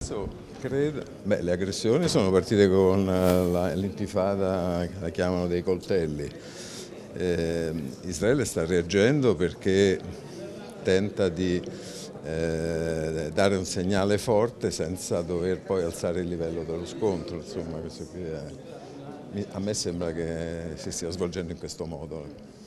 Le aggressioni sono partite con l'intifada, la chiamano dei coltelli. Israele sta reagendo perché tenta di dare un segnale forte senza dover poi alzare il livello dello scontro. Insomma, a me sembra che si stia svolgendo in questo modo.